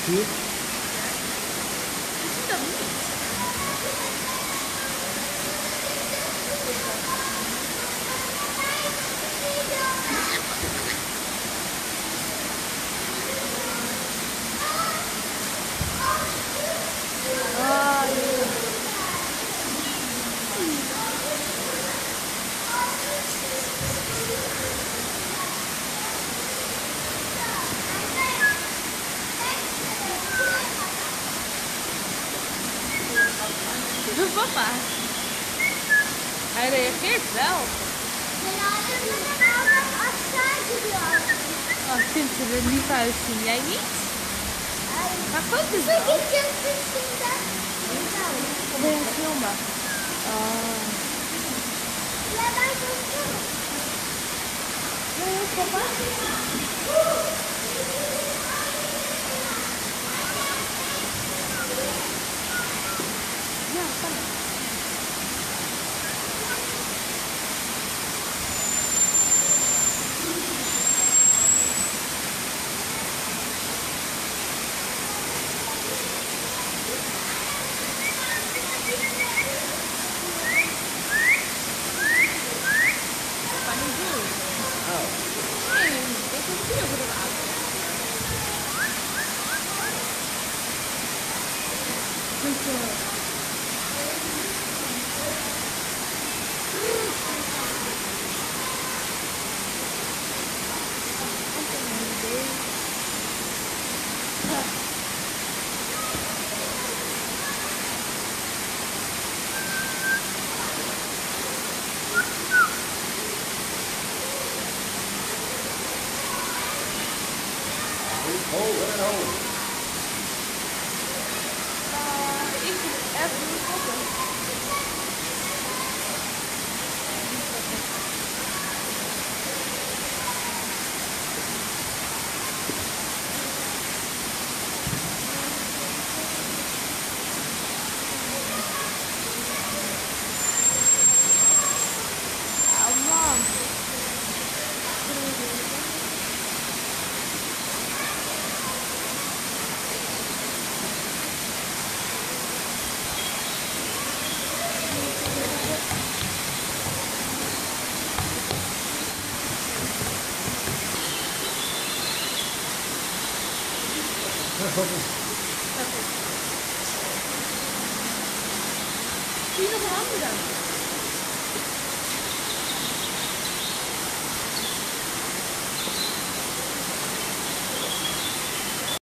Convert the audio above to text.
Hier? Ik zie dat niet. Ah, ja. Papa. Hij reageert wel. Oh, ik vind ze er lief uitzien. Jij niet? Maar focus dan. Of wil je het filmen? Oh. Nee, papa. Ja, kan. Papa niet doen. Oh. Nee, ik heb het hier over de water. Goed zo. Ho en ho. Ik vind het echt goed foppen. Oh man. Zie je nog een andere?